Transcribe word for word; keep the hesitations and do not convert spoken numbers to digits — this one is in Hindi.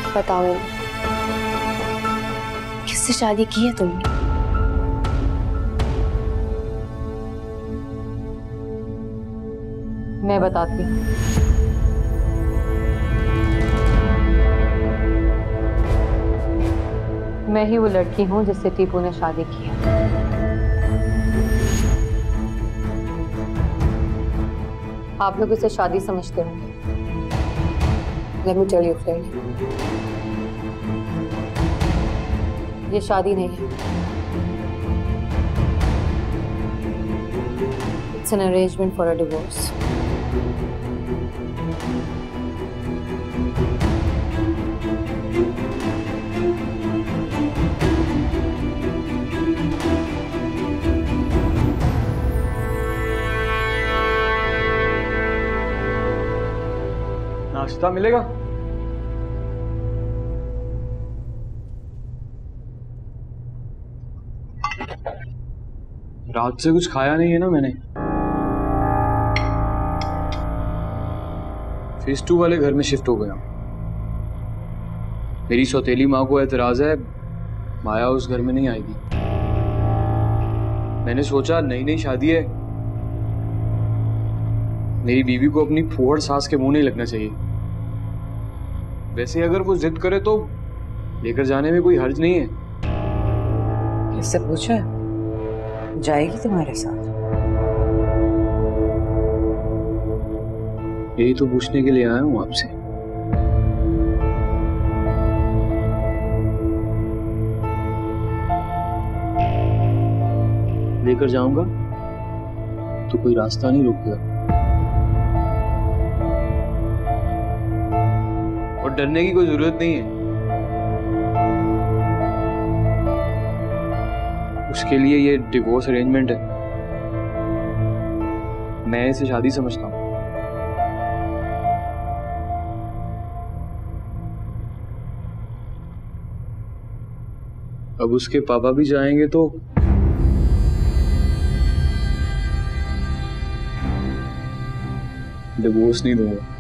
बताओ इन्हें, किससे शादी की है तुमने? मैं बताती हूँ। मैं ही वो लड़की हूँ जिससे टीपू ने शादी की है। आप लोग इसे शादी समझते होंगे। Let me tell you clearly. ये शादी नहीं है। It's an arrangement for a divorce. नाश्ता मिलेगा? रात से कुछ खाया नहीं है ना मैंने। फेस टू वाले घर में शिफ्ट हो गया। मेरी सौतेली माँ को एतराज है, माया उस घर में नहीं आएगी। मैंने सोचा नई नई शादी है, मेरी बीवी को अपनी फूहड़ सास के मुंह नहीं लगना चाहिए। वैसे अगर वो जिद करे तो लेकर जाने में कोई हर्ज नहीं है। इससे पूछा जाएगी तुम्हारे साथ? यही तो पूछने के लिए आया हूं आपसे। लेकर जाऊंगा तो कोई रास्ता नहीं रोकेगा और डरने की कोई जरूरत नहीं है। उसके लिए ये डिवोर्स अरेंजमेंट है। मैं इसे शादी समझता हूं। अब उसके पापा भी जाएंगे तो डिवोर्स नहीं दूंगा।